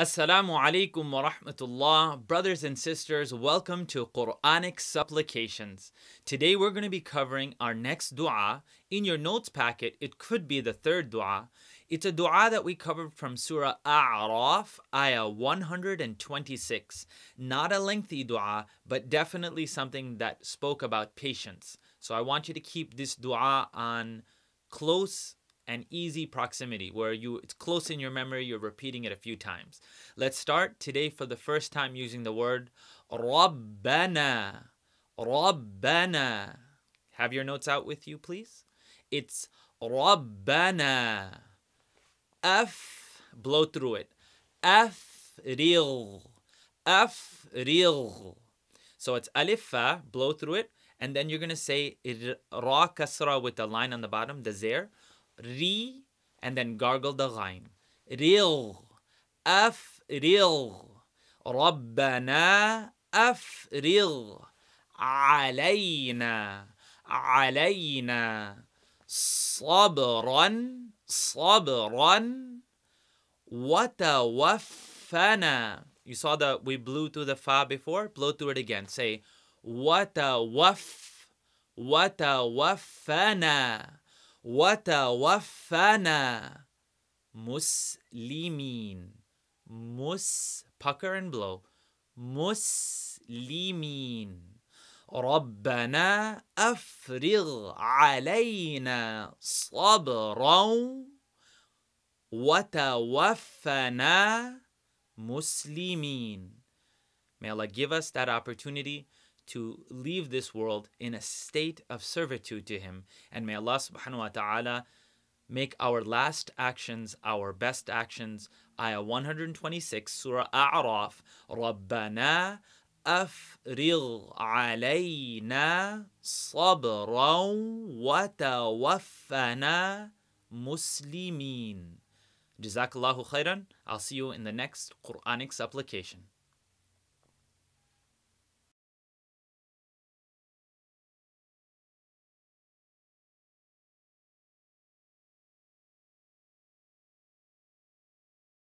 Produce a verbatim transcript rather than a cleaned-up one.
Assalamu alaikum wa rahmatullah. Brothers and sisters, welcome to Quranic Supplications. Today we're going to be covering our next dua. In your notes packet, it could be the third dua. It's a dua that we covered from Surah A'raf, ayah one hundred twenty-six. Not a lengthy dua, but definitely something that spoke about patience. So I want you to keep this dua on close and easy proximity, where you it's close in your memory, you're repeating it a few times. Let's start today for the first time using the word Rabbana. Rabbana. Have your notes out with you, please. It's Rabbana. F, blow through it. Afril. Afril. So it's alif fa, blow through it, and then you're going to say ra kasra with the line on the bottom, the zair. Ri, and then gargle the ghain. Ril, afril, Rabbana afril, alayna, alayna, sabran, sabran, watawaffana. You saw that we blew through the fa before? Blow through it again. Say, watawaff, watawaffana. وَتَوَفَّنَا مُسْلِمِينَ. Mus, pucker and blow. مُسْلِمِينَ. رَبَّنَا أَفْرِغْ عَلَيْنَا صَبْرًا وَتَوَفَّنَا مُسْلِمِينَ. May Allah give us that opportunity to leave this world in a state of servitude to Him. And may Allah subhanahu wa ta'ala make our last actions our best actions. Ayah one hundred twenty-six, Surah A'raf. رَبَّنَا أَفْرِغْ عَلَيْنَا صَبْرًا وَتَوَفَّنَا مُسْلِمِينَ. Jazakallahu khairan. I'll see you in the next Quranic supplication.